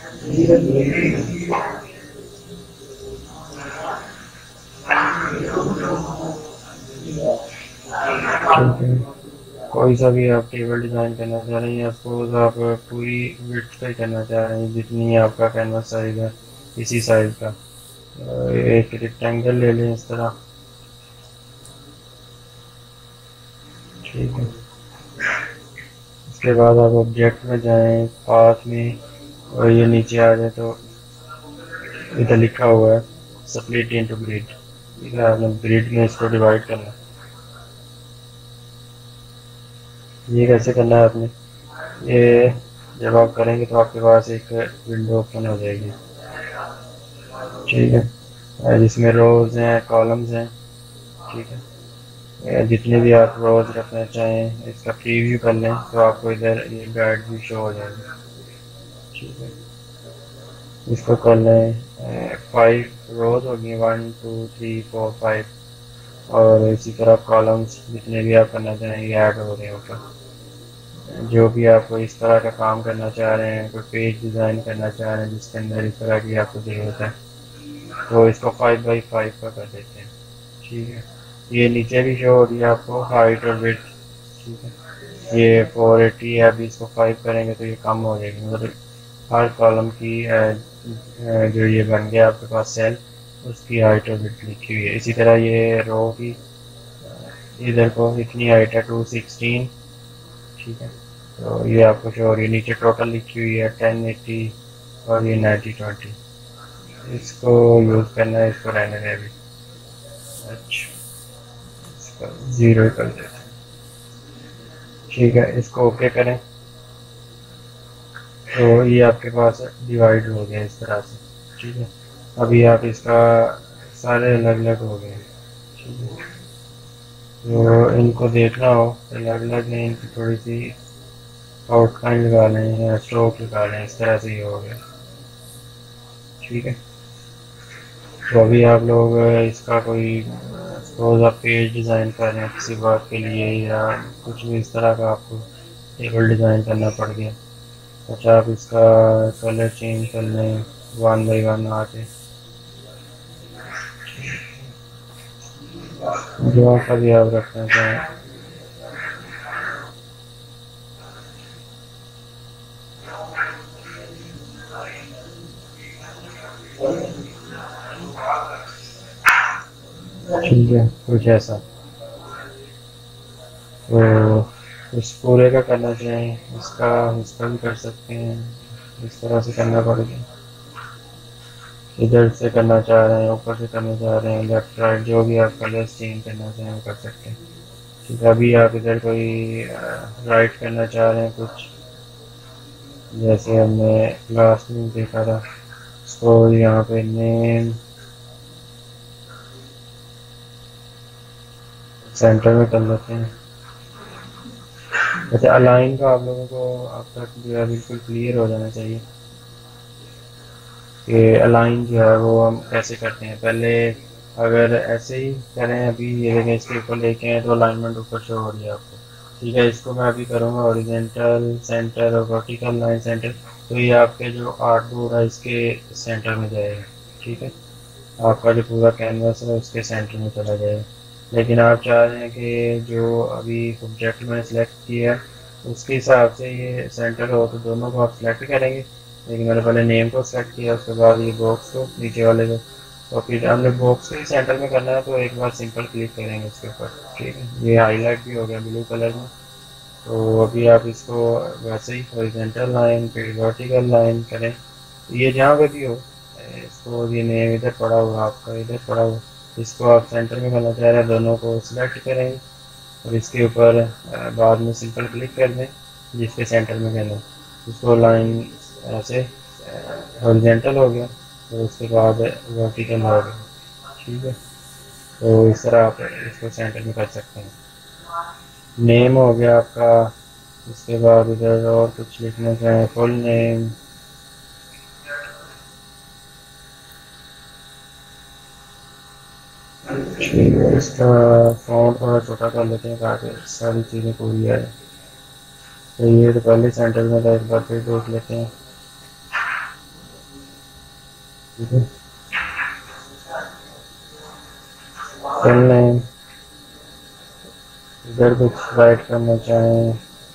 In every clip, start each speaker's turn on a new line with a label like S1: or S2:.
S1: ठीक है। कोई सा भी आप टेबल डिज़ाइन करना चाह रहे हैं या सपोज आप पूरी विड्थ पे करना चाह रहे हैं, जितनी आपका कैनवास साइज है इसी साइज का एक रेक्टेंगल ले लें इस तरह। ठीक है। उसके बाद आप ऑब्जेक्ट में जाएं, पाथ में, और ये नीचे आ जाए तो इधर लिखा हुआ है स्प्लिट इनटू ग्रिड। इधर आपने ग्रिड में इसको डिवाइड करना है। ये कैसे करना है आपने, ये जब आप करेंगे तो आपके पास एक विंडो ओपन हो जाएगी। ठीक है, जिसमें रोज हैं, कॉलम्स हैं। ठीक है, जितने भी आप रोज रखना चाहें इसका प्रीव्यू कर लें तो आपको इधर ये गाइड भी शो हो जाएगी। ठीक है, इसको कर लें। 5 रोज होगी, 1 2 3 4 5, और इसी तरह कॉलम्स जितने भी आप करना चाहें ये ऐड हो रहे हैं ऊपर। जो भी आप इस तरह का काम करना चाह रहे हैं, कोई पेज डिज़ाइन करना चाह रहे हैं जिसके अंदर इस तरह की आपको ज़रूरत है, तो इसको 5x5 का कर देते हैं। ठीक है, ये नीचे भी शो हो रही है आपको हाइट और विड्थ। ठीक है, ये 480 है, अभी इसको 5 करेंगे तो ये कम हो जाएगी, मतलब हर कॉलम की जो ये बन गया आपके पास सेल, उसकी हाइट और विड्थ लिखी हुई है। इसी तरह ये रो की इधर को इतनी हाइट है 216। ठीक है, तो ये आपको शो हो रही है, नीचे टोटल लिखी हुई है 1080 और ये 90/20। इसको यूज़ करना है, इसको रहने दें अभी। अच्छा, इसका 0 कर देते हैं। ठीक है, इसको ओके करें तो ये आपके पास डिवाइड हो गया इस तरह से। ठीक है, अभी आप इसका सारे अलग अलग हो गए। ठीक है, तो इनको देखना हो अलग अलग नहीं, इनकी थोड़ी सी आउटलाइन लगा लें या स्ट्रोक लगा लें, इस तरह से ये हो गया। ठीक है, तो अभी आप लोग इसका कोई सपोज आप पेज डिज़ाइन कर रहे हैं किसी वर्क के लिए या कुछ भी इस तरह का आपको टेबल डिज़ाइन करना पड़ गया, अच्छा आप इसका कलर चेंज कर लें 1x1 आके, जो आपका भी आप रखना चाहें। ठीक है, कुछ ऐसा तो इस पूरे का करना चाहें, इसका भी कर सकते हैं, इस तरह से करना पड़ेगा। इधर से करना चाह रहे हैं, ऊपर से करना चाह रहे हैं, लेफ्ट राइट जो भी आप कलर्स चेंज करना चाहें वो कर सकते हैं। ठीक है, अभी आप इधर कोई राइट करना चाह रहे हैं कुछ, जैसे हमने लास्ट में देखा था, इसको यहाँ पे नेम सेंटर में कर लेते हैं। अच्छा, अलाइन का आप लोगों को अब तक जो है बिल्कुल क्लियर हो जाना चाहिए कि अलाइन जो है वो हम कैसे करते हैं। पहले अगर ऐसे ही करें, अभी ये देखें इसके ऊपर लेके आए तो अलाइनमेंट ऊपर शो हो रही है आपको। ठीक है, इसको मैं अभी करूँगा ओरिजेंटल सेंटर और वर्टिकल लाइन सेंटर, तो ये आपके जो आर्ट बोर्ड है इसके सेंटर में जाएगा। ठीक है, आपका जो पूरा कैनवास है उसके सेंटर में चला जाएगा। लेकिन आप चाह रहे हैं कि जो अभी ऑब्जेक्ट मैंने सेलेक्ट किया है उसके हिसाब से ये सेंटर हो, तो दोनों को आप सेलेक्ट करेंगे। लेकिन मैंने पहले नेम को सेलेक्ट किया, उसके बाद ये बॉक्स को नीचे वाले को, तो फिर हमने बॉक्स के सेंटर में करना है तो एक बार सिंपल क्लिक करेंगे इसके ऊपर। ठीक है, ये हाईलाइट भी हो गया ब्लू कलर में। तो अभी आप इसको वैसे ही हॉरिजॉन्टल लाइन फिर वर्टिकल लाइन करें, ये जहाँ पे भी हो, इसको ये नेम इधर पड़ा हुआ आपका, इधर पड़ा हुआ, इसको आप सेंटर में करना चाह रहे हैं, दोनों को सिलेक्ट करेंगे और इसके ऊपर बाद में सिंपल क्लिक कर दें जिसके सेंटर में करना है। इसको लाइन ऐसे हॉरिजॉन्टल हो गया, तो उसके बाद वर्टिकल हो गया। ठीक है, तो इस तरह आप इसको सेंटर में कर सकते हैं। नेम हो गया आपका, उसके बाद इधर और कुछ लिखना चाहें, फुल नेम, ठीक है, इसका फॉन्ट थोड़ा छोटा कर लेते हैं ताकि सारी चीज़ें पूरी आए। तो ये तो पहले सेंटर में था, एक बार फिर देख लेते हैं। ठीक है, कर लें। इधर कुछ राइट करना चाहें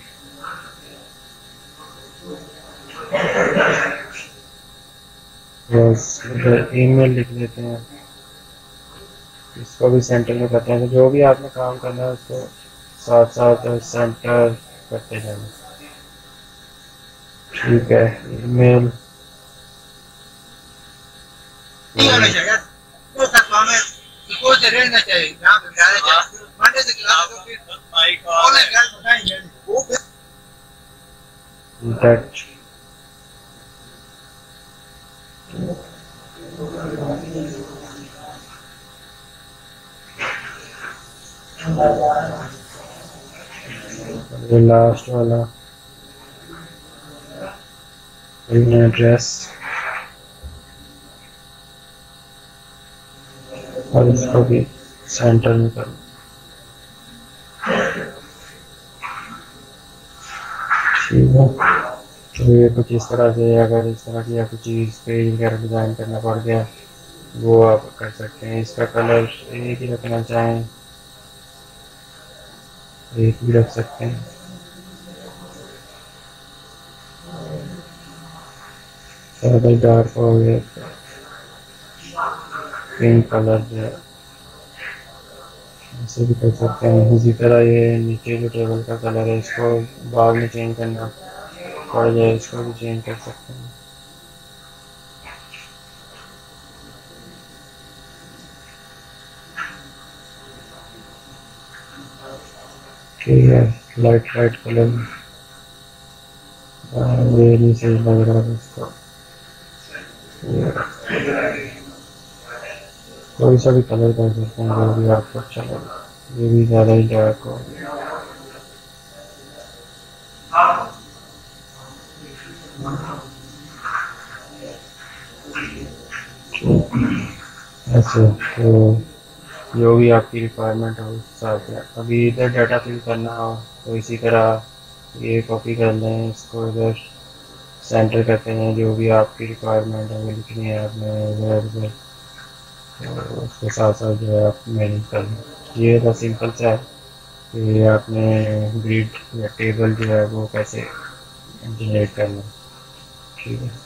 S1: बस इधर ईमेल लिख लेते हैं, इसको भी सेंटर में करते हैं। तो जो भी आपने काम करना है उसको साथ साथ सेंटर करते जाना। ठीक है, ईमेल
S2: नहीं होना चाहिए, तो तक हमें को से रहना चाहिए, यहां पे जाना चाहिए मंडे से क्लास तो फिर ऑनलाइन क्लास बताएंगे वो
S1: टच। ये लास्ट वाला एड्रेस और इसको भी सेंटर में कर। ठीक है, तो ये कुछ इस तरह से, अगर इस तरह की आपको चीज़ पेज वगैरह डिज़ाइन करना पड़ गया वो आप कर सकते हैं। इसका कलर एक ही रखना चाहें एक भी रख सकते हैं। ज़्यादा डार्क हो गया पिंक कलर जो है ऐसे भी कर सकते हैं। इसी तरह ये नीचे जो टेबल का कलर है इसको बाद में चेंज करना पड़ जाए, इसको भी चेंज कर सकते हैं। ठीक है, लाइट लाइट कलर ये नहीं सही लग रहा है इसको। कोई सा भी कलर कर सकते हैं जो भी आपको अच्छा लगे। ये भी ज़्यादा ही डार्क हो। ऐसे तो जो भी आपकी रिक्वायरमेंट हो उस हिसाब से। अभी इधर डाटा फिल करना हो तो इसी तरह ये कॉपी कर लें, इसको इधर सेंटर करते हैं। जो भी आपकी रिक्वायरमेंट है वो लिखनी है आपने इधर उधर, तो उसके साथ साथ जो है आप मैनेज कर लें। ये था सिंपल सा है कि आपने ग्रिड या टेबल जो है वो कैसे जनरेट करना है। ठीक है,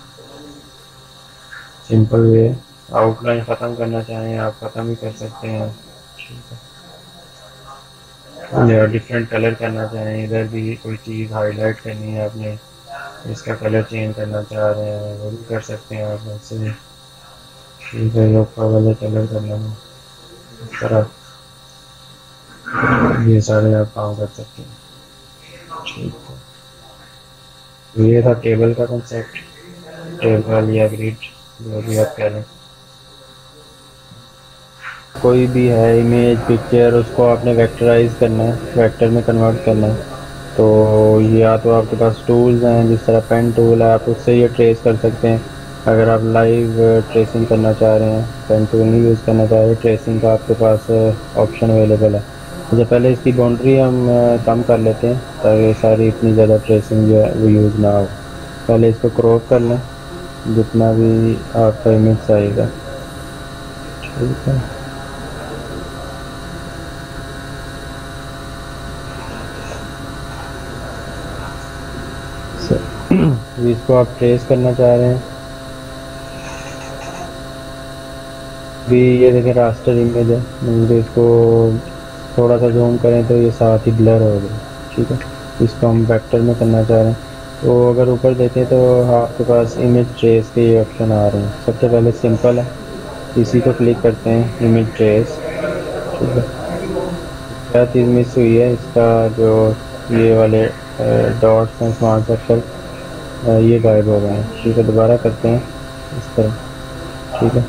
S1: सिंपल वे। आउटलाइन ख़त्म करना चाहें आप ख़त्म भी कर सकते हैं। ठीक है, या डिफरेंट कलर करना चाहें, इधर भी कोई चीज़ हाईलाइट करनी है आपने, इसका कलर चेंज करना चाह रहे हैं वो भी कर सकते हैं आप ऐसे। ठीक है, ऊपर वाला कलर करना है इस तरह, ये सारे आप काम कर सकते हैं। ठीक है, तो ये था टेबल का कंसेप्ट, टेबल या ग्रिड जो भी आप कह रहे हैं। कोई भी है इमेज पिक्चर उसको आपने वेक्टराइज करना है, वेक्टर में कन्वर्ट करना है। तो या तो आपके पास टूल्स हैं जिस तरह पेन टूल है, आप उससे ये ट्रेस कर सकते हैं। अगर आप लाइव ट्रेसिंग करना चाह रहे हैं, पेन टूल नहीं यूज़ करना चाह रहे, ट्रेसिंग का आपके पास ऑप्शन अवेलेबल है। तो पहले इसकी बाउंड्री हम कम कर लेते हैं ताकि सारी इतनी ज़्यादा ट्रेसिंग जो है वो यूज़ ना हो। पहले इसको क्रॉप कर लें जितना भी आपका इमेज आएगा। ठीक है, इसको आप ट्रेस करना चाह रहे हैं। भी ये देखें रास्टर इमेज है, मुझे इसको थोड़ा सा जूम करें तो ये साथ ही ब्लर हो गया। ठीक है, इसको हम वेक्टर में करना चाह रहे हैं। तो अगर ऊपर देखें तो आपके पास इमेज ट्रेस के ये ऑप्शन आ रहे हैं। सबसे पहले सिंपल है, इसी को क्लिक करते हैं इमेज ट्रेस। ठीक है, क्या चीज़ मिस हुई है, इसका जो ये वाले डॉट्स हैं स्मॉल सर्कल ये गायब हो गए हैं। ठीक है, दोबारा करते हैं इस तरह। ठीक है,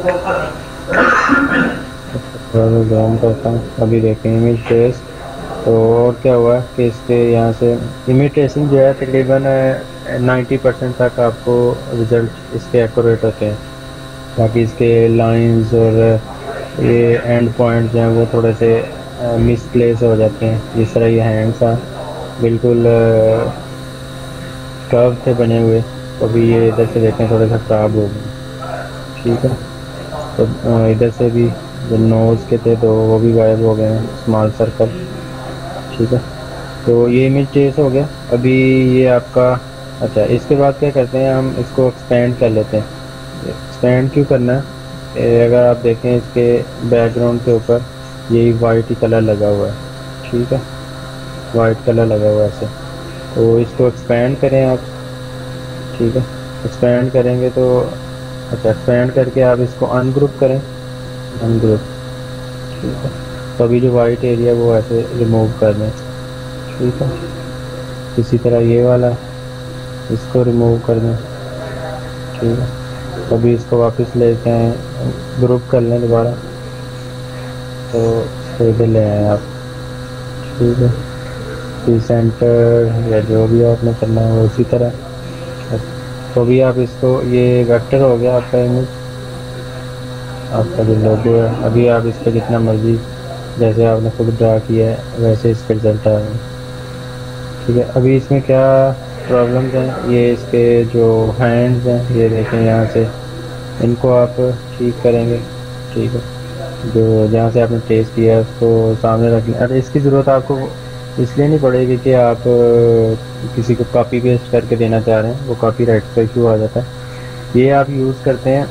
S1: थोड़ा जूम करता हूँ, अभी देखें इमेज ट्रेस। तो और क्या हुआ कि इसके यहाँ से इमेज ट्रेसिंग जो है तकरीबन 90% तक आपको रिजल्ट इसके एक्यूरेट होते हैं। बाकी इसके लाइंस और ये एंड पॉइंट्स जो हैं वो थोड़े से मिसप्लेस हो जाते हैं। जिस तरह ये हैंड्स हैं बिल्कुल कर्व थे बने हुए, तो अभी ये इधर से देखें थोड़ा सा खराब हो गए। ठीक है। तो इधर से भी जो नोज़ के थे तो वो भी गायब हो गए हैं, स्मॉल सर्कल। ठीक है, तो ये इमेज ट्रेस हो गया। अभी ये आपका, अच्छा इसके बाद क्या करते हैं, हम इसको एक्सपेंड कर लेते हैं। एक्सपेंड क्यों करना है, अगर आप देखें इसके बैकग्राउंड के ऊपर यही वाइट ही कलर लगा हुआ है। ठीक है, वाइट कलर लगा हुआ है ऐसे, तो इसको एक्सपेंड करें आप। ठीक है, एक्सपेंड करेंगे तो, अच्छा एक्सपेंड करके आप इसको अनग्रुप करें, अनग्रुप। ठीक है, तो अभी जो वाइट एरिया वो ऐसे रिमूव कर दें। ठीक है, इसी तरह ये वाला इसको रिमूव कर दें। ठीक है, अभी इसको वापस लेके आए, ग्रुप कर लें दोबारा, तो इसको इधर ले आए आप। ठीक है, पी सेंटर या जो भी आपने करना है उसी तरह। तो अभी आप इसको, ये वेक्टर हो गया आपका इमेज, आपका जो लोगो है। अभी आप इस पर जितना मर्जी, जैसे आपने खुद ड्रा किया है वैसे इस पर रिजल्ट आ गया। ठीक है, अभी इसमें क्या प्रॉब्लम्स हैं, ये इसके जो हैंड्स हैं, ये देखें यहाँ से, इनको आप ठीक करेंगे। ठीक है, जो जहाँ से आपने ट्रेस किया है उसको सामने रख लें। अरे इसकी ज़रूरत आपको इसलिए नहीं पड़ेगी कि आप किसी को कॉपी पेस्ट करके देना चाह रहे हैं, वो कॉपीराइट का इशू आ जाता है। ये आप यूज़ करते हैं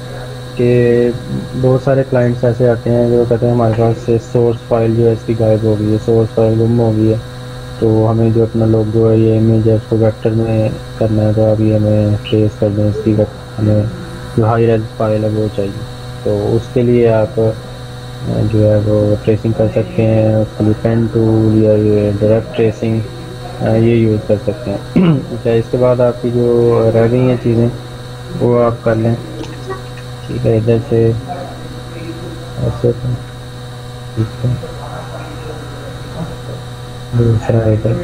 S1: कि बहुत सारे क्लाइंट्स ऐसे आते हैं जो कहते हैं हमारे पास से सोर्स फाइल जो है इसकी गायब हो गई है, सोर्स फाइल गुम हो गई है, तो हमें जो अपना लोगो है, ये इमेज है, उसको वेक्टर में करना है, तो अभी हमें ट्रेस कर दें इसकी, हमें जो हाई रेज फाइल है वो चाहिए। तो उसके लिए आप जो है वो ट्रेसिंग कर सकते हैं, उसके लिए पेन टूल या ये डायरेक्ट ट्रेसिंग ये यूज़ कर सकते हैं। अच्छा, इसके बाद आपकी जो रह गई हैं चीज़ें वो आप कर लें। ठीक है, इधर से ऐसे, ठीक है, दूसरा इधर,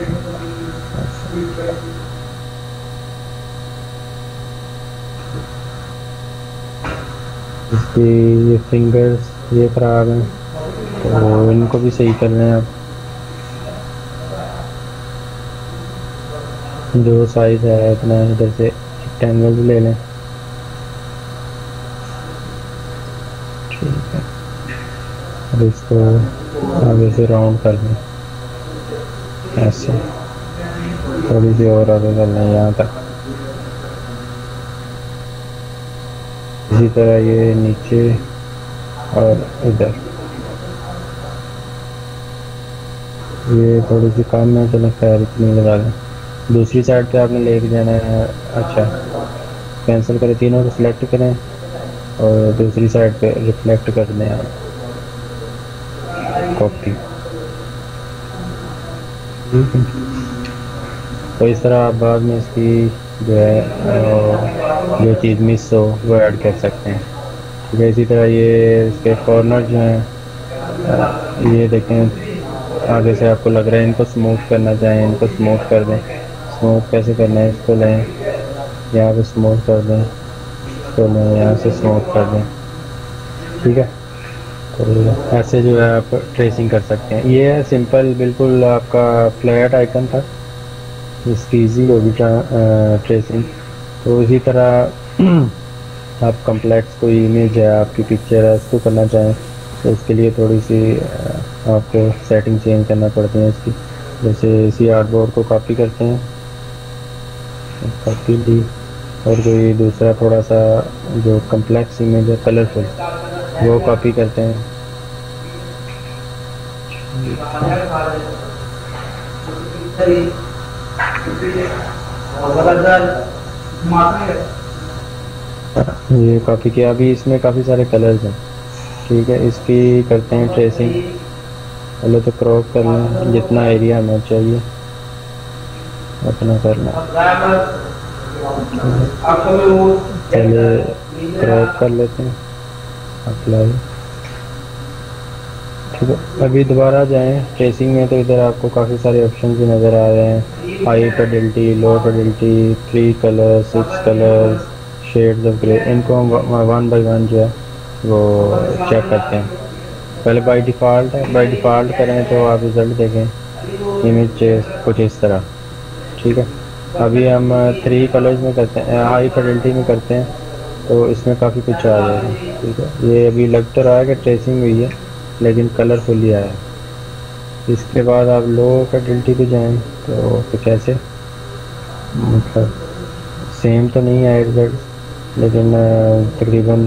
S1: इसकी ये फिंगर्स ये खराब हैं तो इनको भी सही कर रहे हैं आप। जो साइज है इतना, इधर से रेक्टेंगल ले लें। ठीक है, अब इसको आगे से राउंड कर दें ऐसे, थोड़ी सी और आगे कर लें यहाँ तक। इसी तरह ये नीचे और इधर, ये थोड़ी सी कम है, चलो खैर इतनी लगा दें। दूसरी साइड पे आपने लेके जाना है। अच्छा, कैंसिल करें, तीनों को सिलेक्ट करें और दूसरी साइड पे रिफ्लेक्ट कर दें आप, कॉपी। ठीक है, तो इस तरह आप बाद में इसकी जो है जो चीज़ मिस हो वो ऐड कर सकते हैं। ठीक है, इसी तरह ये इसके कॉर्नर जो हैं, ये देखें आगे से आपको लग रहा है इनको स्मूथ करना चाहें, इनको स्मूथ कर दें। स्मूथ कैसे करना है, इसको लें यहाँ पे स्मूथ कर दें, इसको लें यहाँ से स्मूथ कर दें। ठीक है, तो ऐसे जो है आप ट्रेसिंग कर सकते हैं। ये है सिंपल, बिल्कुल आपका फ्लैट आइकन था, इसकी ईजी होगी ट्रेसिंग। तो इसी तरह आप कम्प्लेक्स कोई इमेज है, आपकी पिक्चर है, उसको करना चाहें तो उसके लिए थोड़ी सी आपको सेटिंग चेंज करना पड़ती है इसकी। जैसे इसी आर्टबोर्ड को कॉपी करते हैं, कॉपी ली, और कोई दूसरा थोड़ा सा जो कम्प्लेक्स इमेज है कलरफुल वो कॉपी करते हैं। ये कॉपी किया, अभी इसमें काफ़ी सारे कलर्स हैं। ठीक है, इसकी करते हैं ट्रेसिंग। पहले तो क्रॉप कर लें, जितना एरिया हमें चाहिए उतना करना। पहले क्रॉप कर लेते हैं, अप्लाई। ठीक है, अभी दोबारा जाएं ट्रेसिंग में, तो इधर आपको काफ़ी सारे ऑप्शन भी नज़र आ रहे हैं। High fidelity, low fidelity, 3 colour, 6 colour, shades of grey. इनको हम 1 बाय 1 जो है वो चेक करते हैं। पहले बाय डिफ़ॉल्ट है, बाय डिफ़ॉल्ट करें तो आप रिज़ल्ट देखें इमेज कुछ इस तरह। ठीक है, अभी हम 3 कलर्स में करते हैं, हाई फिडेलिटी में करते हैं, तो इसमें काफ़ी कुछ आ जाएगा। ठीक है, ये अभी लग तो रहा है कि ट्रेसिंग हुई है लेकिन कलरफुली आया है। इसके बाद आप लो फैकल्टी पे जाएं तो कैसे, मतलब सेम तो नहीं आए रिजल्ट, लेकिन तकरीबन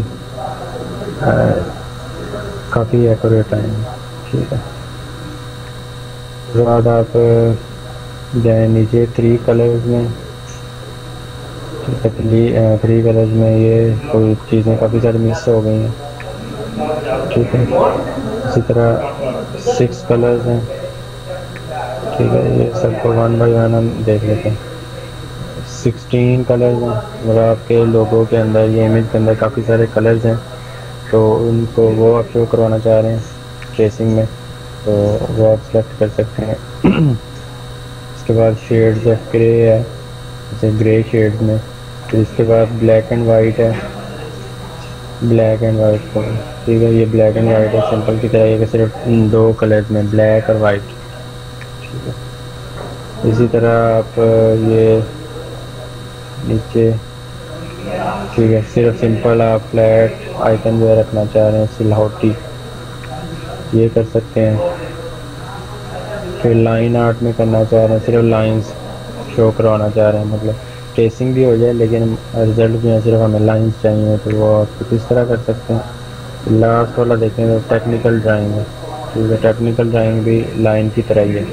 S1: काफ़ी एक्यूरेट आए हैं। ठीक है, उसके बाद आप जाए नीचे 3 कलर्स में। ठीक है, 3 कलर्स में ये कोई चीज़ें काफ़ी सारी मिस हो गई हैं। ठीक है, इसी तरह 6 कलर्स हैं। ठीक है, ये सबको 1 बाय 1 हम देख लेते हैं। 16 कलर्स हैं, मतलब आपके लोगों के अंदर, ये इमेज के अंदर काफ़ी सारे कलर्स हैं, तो उनको वो आप शो करवाना चाह रहे हैं ट्रेसिंग में, तो वो आप सेलेक्ट कर सकते हैं। इसके बाद शेड्स ऑफ ग्रे है, जैसे ग्रे शेड्स में। फिर इसके बाद ब्लैक एंड वाइट है, ब्लैक एंड वाइट को। ठीक है, ये ब्लैक एंड वाइट है, सिंपल की तरह, ये सिर्फ 2 कलर्स में, ब्लैक और वाइट। ठीक है, इसी तरह आप ये नीचे, ठीक है, सिर्फ सिंपल आप फ्लैट आइकन जो है रखना चाह रहे हैं, सिलहौटी, ये कर सकते हैं। फिर लाइन आर्ट में करना चाह रहे हैं, सिर्फ लाइंस शो करवाना चाह रहे हैं, मतलब ट्रेसिंग भी हो जाए लेकिन रिजल्ट जो है सिर्फ हमें लाइंस चाहिए, तो वो आप किस तरह कर सकते हैं। लास्ट वाला देखें तो टेक्निकल ड्राइंग है। ठीक है, टेक्निकल ड्राइंग भी लाइन की तरह ही है।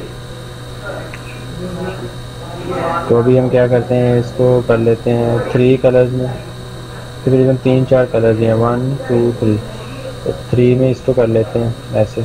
S1: तो अभी हम क्या करते हैं, इसको कर लेते हैं 3 कलर्स में। तकरीबन 3-4 कलर्स हैं, 1 2 3, तो 3 में इसको कर लेते हैं ऐसे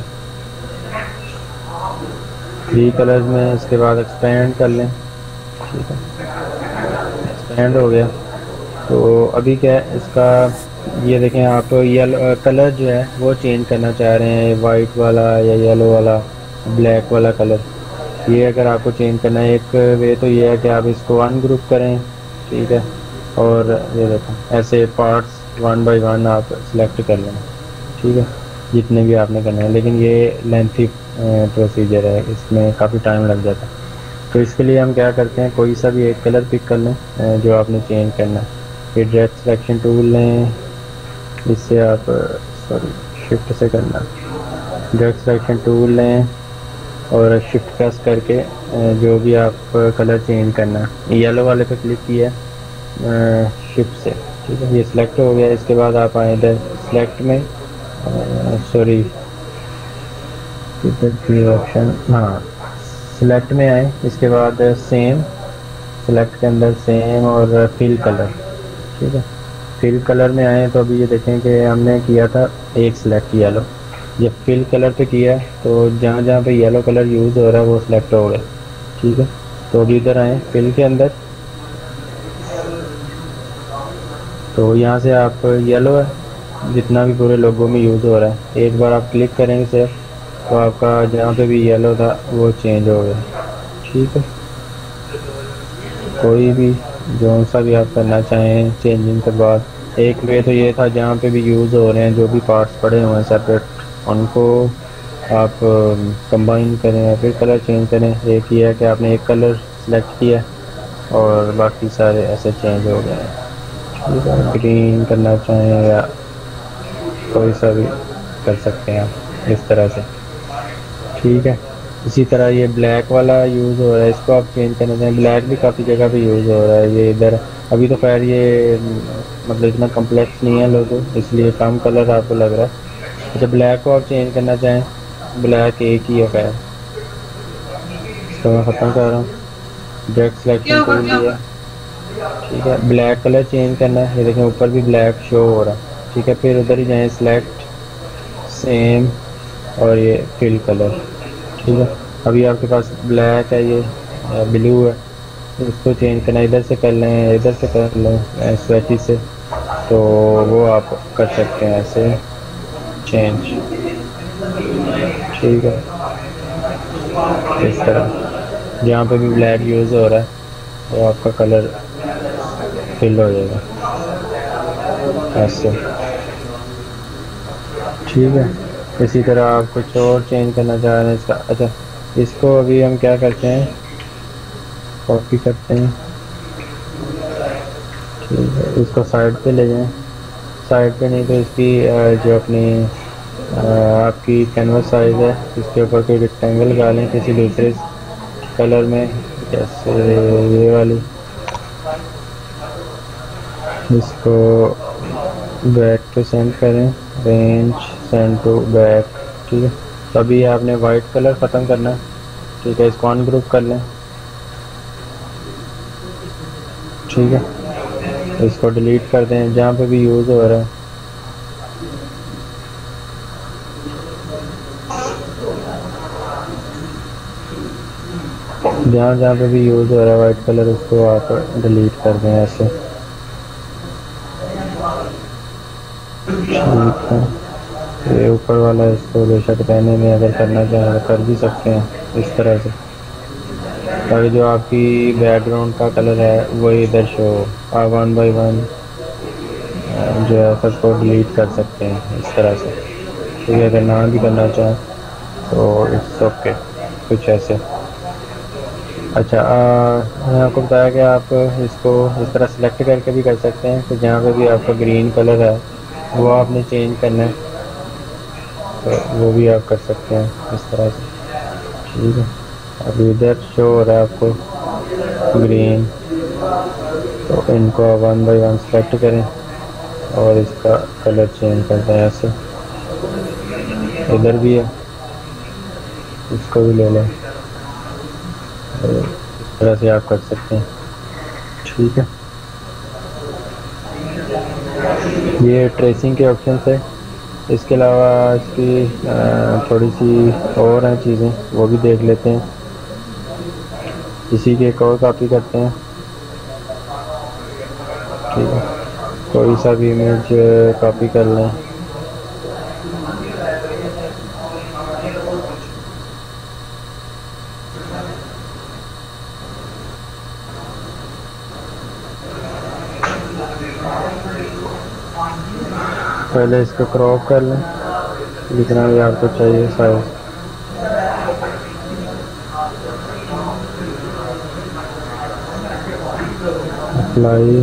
S1: 3 कलर्स में। इसके बाद एक्सपेंड कर लें। ठीक है, एक्सपेंड हो गया। तो अभी क्या है इसका, ये देखें आप, येलो कलर जो है वो चेंज करना चाह रहे हैं, वाइट वाला या येलो वाला, ब्लैक वाला कलर, ये अगर आपको चेंज करना है, एक वे तो ये है कि आप इसको अनग्रुप करें। ठीक है, और ये देखें ऐसे पार्ट्स 1 बाय 1 आप सिलेक्ट कर लें। ठीक है, जितने भी आपने करना है, लेकिन ये लेंथी प्रोसीजर है, इसमें काफ़ी टाइम लग जाता है। तो इसके लिए हम क्या करते हैं, कोई सा भी एक कलर पिक कर लें जो आपने चेंज करना है। फिर डायरेक्ट सिलेक्शन टूल लें, इससे आप सॉरी शिफ्ट से करना, डायरेक्ट सिलेक्शन टूल लें और शिफ्ट प्रेस करके जो भी आप कलर चेंज करना है, येलो वाले पे क्लिक किया शिफ्ट से। ठीक है, ये सिलेक्ट हो गया। इसके बाद आप आए इधर सिलेक्ट में, सॉरी इधर ऑप्शन, हाँ सिलेक्ट में आए। इसके बाद सेम, सिलेक्ट के अंदर सेम और फिल कलर। ठीक है, फिल कलर में आए तो अभी ये देखें कि हमने किया था एक सिलेक्ट येलो, जब फिल कलर पे किया तो जहाँ जहाँ पे येलो कलर यूज़ हो रहा है वो सिलेक्ट हो गया। ठीक है, तो अभी इधर आए फिल के अंदर, तो यहाँ से आप येलो है जितना भी पूरे लोगों में यूज़ हो रहा है, एक बार आप क्लिक करेंगे सिर्फ तो आपका जहाँ पे भी येलो था वो चेंज हो गया। ठीक है, कोई भी जो सा भी आप करना चाहें चेंजिंग के बाद, एक वे तो ये था जहाँ पे भी यूज़ हो रहे हैं जो भी पार्ट्स पड़े हुए हैं सेपरेट, उनको आप कंबाइन करें या फिर कलर चेंज करें। एक ये है कि आपने एक कलर सेलेक्ट किया और बाकी सारे ऐसे चेंज हो गए हैं। ठीक है, ग्रीन करना चाहें या कोई सा भी कर सकते हैं आप इस तरह से। ठीक है, इसी तरह ये ब्लैक वाला यूज़ हो रहा है, इसको आप चेंज करना चाहें, ब्लैक भी काफ़ी जगह पे यूज़ हो रहा है। ये इधर अभी तो खैर ये मतलब इतना कम्प्लेक्स नहीं है लोगो, इसलिए कम कलर आपको लग रहा है। अच्छा, ब्लैक को आप चेंज करना चाहें, ब्लैक एक ही है खैर, इसको मैं ख़त्म कर रहा हूँ, डायरेक्ट सिलेक्शन टूल लिया। ठीक है, ब्लैक कलर चेंज करना है, ये देखें ऊपर भी ब्लैक शो हो रहा है। ठीक है, फिर उधर ही जाएँ सिलेक्ट सेम और ये फिल कलर। ठीक है, अभी आपके पास ब्लैक है, ये ब्लू है, इसको चेंज करना, इधर से कर लें, इधर से कर लें स्वेची से, तो वो आप कर सकते हैं ऐसे चेंज। ठीक है, इस तरह जहाँ पे भी ब्लैक यूज़ हो रहा है तो आपका कलर फिल हो जाएगा ऐसे। ठीक है, इसी तरह आप कुछ और चेंज करना चाह रहे हैं इसका। अच्छा, इसको अभी हम क्या करते हैं, कॉपी करते हैं। ठीक है, इसको साइड पे ले जाएं, साइड पे नहीं तो इसकी जो अपनी आपकी कैनवस साइज है इसके ऊपर कोई रेक्टेंगल डालें किसी दूसरे कलर में, जैसे ये वाली। इसको बैक पे सेंड करें, रेंज सेंड टू बैक, ठीक है। तो अभी आपने वाइट कलर ख़त्म करना है, ठीक है। इसको अनग्रुप कर लें, ठीक है। इसको डिलीट कर दें जहाँ पे भी यूज़ हो रहा है। जहाँ जहाँ पे भी यूज़ हो रहा है वाइट कलर, उसको आप डिलीट कर दें ऐसे, ठीक है। ये ऊपर वाला इसको बेशक रहने में, अगर करना चाहें तो कर भी सकते हैं इस तरह से, ताकि जो आपकी बैकग्राउंड का कलर है वो इधर शो। आप 1 बाय 1 जो है सबको डिलीट कर सकते हैं इस तरह से, ठीक है। अगर ना भी करना चाहें तो इट्स ओके, कुछ ऐसे। अच्छा, मैंने आपको बताया कि आप इसको इस तरह सेलेक्ट करके भी कर सकते हैं। तो जहाँ पे भी आपका ग्रीन कलर है वो आपने चेंज करना है, तो वो भी आप कर सकते हैं इस तरह से, ठीक है। अभी इधर शो हो रहा है आपको ग्रीन, तो इनको 1 बाय 1 सेलेक्ट करें और इसका कलर चेंज कर दें ऐसे। इधर भी है, इसको भी ले लें, तो इस तरह से आप कर सकते हैं, ठीक है। ये ट्रेसिंग के ऑप्शन है। इसके अलावा इसकी थोड़ी सी और हैं चीज़ें, वो भी देख लेते हैं। इसी की एक और कॉपी करते हैं, ठीक है। कोई सा भी इमेज कॉपी कर लें, पहले इसको क्रॉप कर लें जितना भी आपको चाहिए साइज। अप्लाई,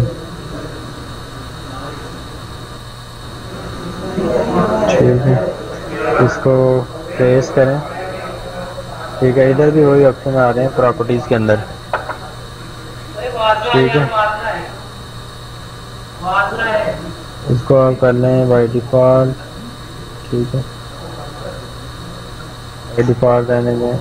S1: ठीक है। इसको ट्रेस करें, ठीक है। इधर भी वही ऑप्शन आ रहे हैं प्रॉपर्टीज़ के अंदर, ठीक है। इसको आप कर लें बाय डिफ़ॉल्ट, ठीक है। बाय डिफ़ॉल्ट रहने में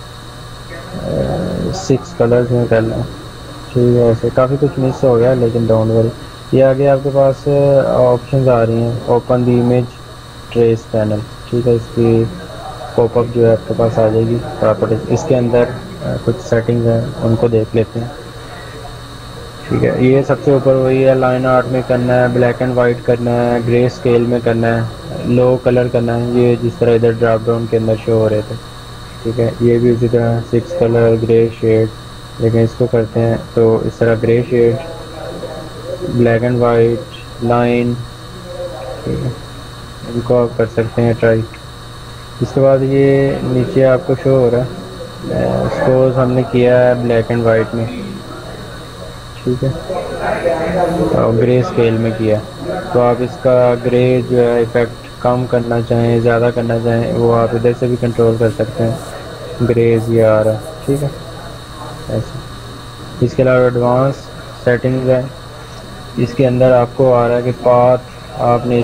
S1: 6 कलर्स में कर लें, ठीक है। ऐसे काफ़ी कुछ मिस हो गया, लेकिन डोंट वरी। ये आगे आपके पास ऑप्शंस आ रही हैं, open the image trace panel, ठीक है। इसकी पॉपअप जो है आपके पास आ जाएगी प्रॉपर्टीज। इसके अंदर कुछ सेटिंग्स हैं, उनको देख लेते हैं, ठीक है। ये सबसे ऊपर वही है, लाइन आर्ट में करना है, ब्लैक एंड वाइट करना है, ग्रे स्केल में करना है, लो कलर करना है, ये जिस तरह इधर ड्रॉप डाउन के अंदर शो हो रहे थे, ठीक है। ये भी उसी तरह 6 कलर ग्रे शेड, लेकिन इसको करते हैं तो इस तरह grey shade, black and white, line, ठीक है। इनको आप कर सकते हैं ट्राई। इसके बाद ये नीचे आपको शो हो रहा है, सपोज हमने किया है ब्लैक एंड वाइट में, ठीक है, और ग्रे स्केल में किया, तो आप इसका ग्रे जो है इफेक्ट कम करना चाहें, ज़्यादा करना चाहें, वो आप इधर से भी कंट्रोल कर सकते हैं। ग्रेज ये आ रहा है, ठीक है, ऐसे। इसके अलावा एडवांस सेटिंग्स है, इसके अंदर आपको आ रहा है कि पाथ आपने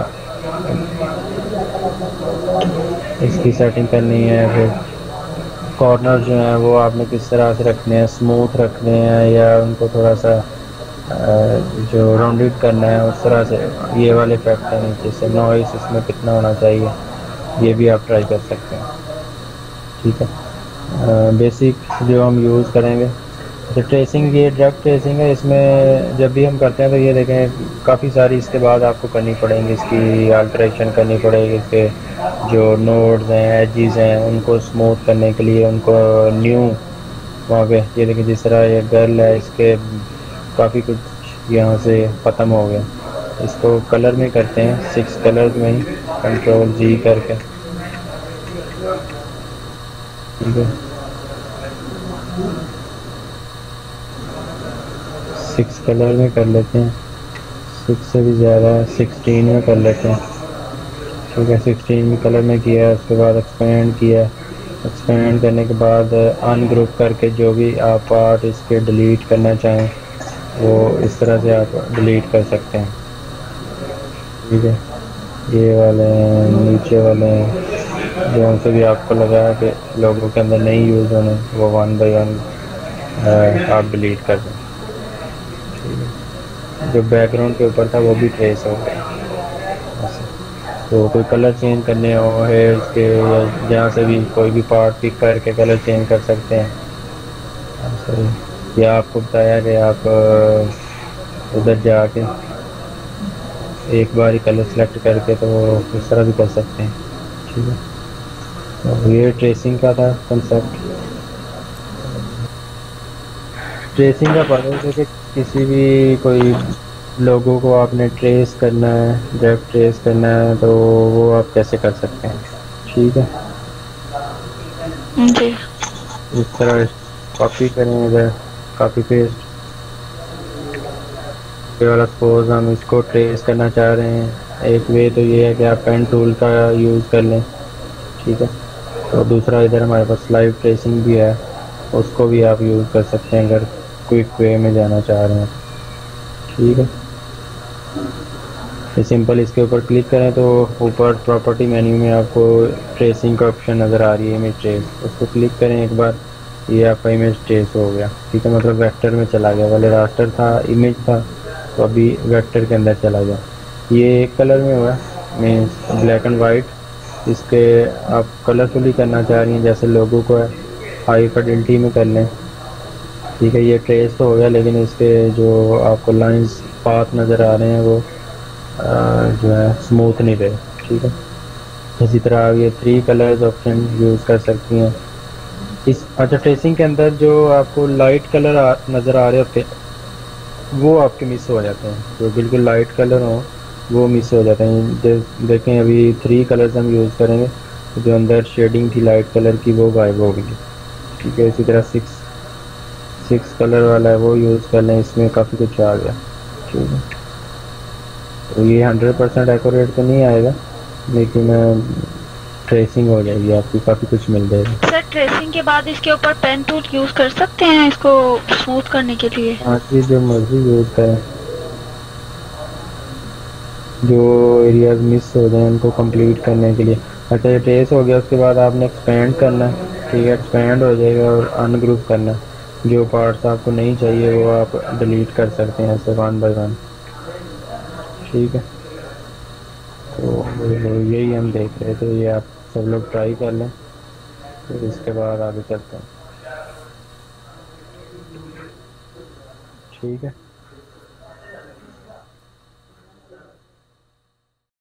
S1: इसकी सेटिंग करनी है, फिर कॉर्नर जो हैं वो आपने किस तरह से रखने हैं, स्मूथ रखने हैं या उनको थोड़ा सा जो राउंडेड करना है उस तरह से। ये वाले इफेक्ट है नीचे से, नॉइस इसमें कितना होना चाहिए, ये भी आप ट्राई कर सकते हैं, ठीक है। बेसिक जो हम यूज़ करेंगे, तो ट्रेसिंग, ये डायरेक्ट ट्रेसिंग है। इसमें जब भी हम करते हैं तो ये देखें काफ़ी सारी इसके बाद आपको करनी पड़ेंगी, इसकी अल्ट्रेशन करनी पड़ेगी, इसके जो नोड्स हैं, एजेस हैं, उनको स्मूथ करने के लिए, उनको न्यू वहाँ पे ये देखें जिस तरह ये गर्ल है, इसके काफ़ी कुछ यहाँ से ख़त्म हो गया। इसको कलर में करते हैं, 6 कलर्स में ही, कंट्रोल जी करके, ठीक है। 6 कलर में कर लेते हैं, 6 से भी ज़्यादा 16 में कर लेते हैं। ठीक है, 16 में कलर में किया, उसके बाद एक्सपेंड किया। एक्सपेंड करने के बाद अनग्रुप करके जो भी आप पार्ट इसके डिलीट करना चाहें वो इस तरह से आप डिलीट कर सकते हैं। ठीक है, ये वाले हैं, नीचे वाले हैं, जो से भी आपको लगा है कि लोगों के अंदर नहीं यूज़ होने, वो 1 बाय 1 आप डिलीट कर दें। ठीक है, जो बैकग्राउंड के ऊपर था वो भी ट्रेस हो गया। तो कोई कलर चेंज करने हो है उसके, या जहाँ से भी कोई भी पार्ट पिक करके कलर चेंज कर सकते हैं। या आपको बताया कि आप उधर जाके एक बार ही कलर सेलेक्ट करके तो इस तरह भी कर सकते हैं। ठीक है, तो ये ट्रेसिंग का था कंसेप्ट। ट्रेसिंग का पता है कि किसी भी कोई लोगों को आपने ट्रेस करना है, डायरेक्ट ट्रेस करना है, तो वो आप कैसे कर सकते हैं। ठीक है
S3: जी।
S1: इस तरह कॉपी करें, इधर कॉपी पेस्ट वाला। सपोज हम इसको ट्रेस करना चाह रहे हैं, एक वे तो ये है कि आप पेन टूल का यूज़ कर लें। ठीक है, तो दूसरा इधर हमारे पास लाइव ट्रेसिंग भी है, उसको भी आप यूज़ कर सकते हैं अगर क्विक वे में जाना चाह रहे हैं। ठीक है, ये सिंपल इसके ऊपर क्लिक करें तो ऊपर प्रॉपर्टी मेन्यू में आपको ट्रेसिंग का ऑप्शन नज़र आ रही है, इमेज ट्रेस। उसको क्लिक करें एक बार, ये आपका इमेज ट्रेस हो गया। ठीक है, मतलब वेक्टर में चला गया, पहले रास्टर था, इमेज था, तो अभी वेक्टर के अंदर चला गया। ये एक कलर में हुआ मीन्स ब्लैक एंड वाइट। इसके आप कलरफुली करना चाह रही हैं, जैसे लोगों को है हाई फिडेलिटी में कर लें। ठीक है, ये ट्रेस तो हो गया, लेकिन इसके जो आपको लाइंस पाथ नज़र आ रहे हैं वो जो है स्मूथ नहीं रहे। ठीक है, इसी तरह आप ये 3 कलर्स ऑप्शन यूज़ कर सकती हैं इस। अच्छा, ट्रेसिंग के अंदर जो आपको लाइट कलर नज़र आ रहे होते हैं वो आपके मिस हो जाते हैं, जो बिल्कुल लाइट कलर हो वो मिस हो जाते हैं। देखें अभी 3 कलर्स हम यूज़ करेंगे, तो जो अंदर शेडिंग थी लाइट कलर की वो गायब हो गई। ठीक है, इसी तरह 6 कलर वाला है वो यूज़ कर लें, इसमें काफ़ी कुछ आ गया। ठीक है, तो ये 100% एक्यूरेट तो नहीं आएगा, लेकिन ट्रेसिंग हो जाएगी आपकी, काफ़ी कुछ मिल जाएगा।
S3: सर ट्रेसिंग के बाद इसके ऊपर पेन टूल यूज कर सकते हैं इसको स्मूथ करने के लिए?
S1: हाँ जी, जो मर्जी यूज़ करें, जो एरियाज मिस हो जाए उनको कंप्लीट करने के लिए। अच्छा, ये ट्रेस हो गया, उसके बाद आपने एक्सपेंड करना है। ठीक है, एक्सपेंड हो जाएगा और अनग्रुप करना है। जो पार्ट्स आपको नहीं चाहिए वो आप डिलीट कर सकते हैं ऐसे 1 बाय 1। ठीक है, तो यही हम देख रहे थे, ये आप सब लोग ट्राई कर लें, फिर इसके बाद आगे चलते हैं। ठीक है।